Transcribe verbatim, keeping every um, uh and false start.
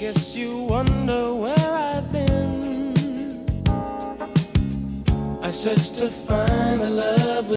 Guess you wonder where I've been. I searched to find the love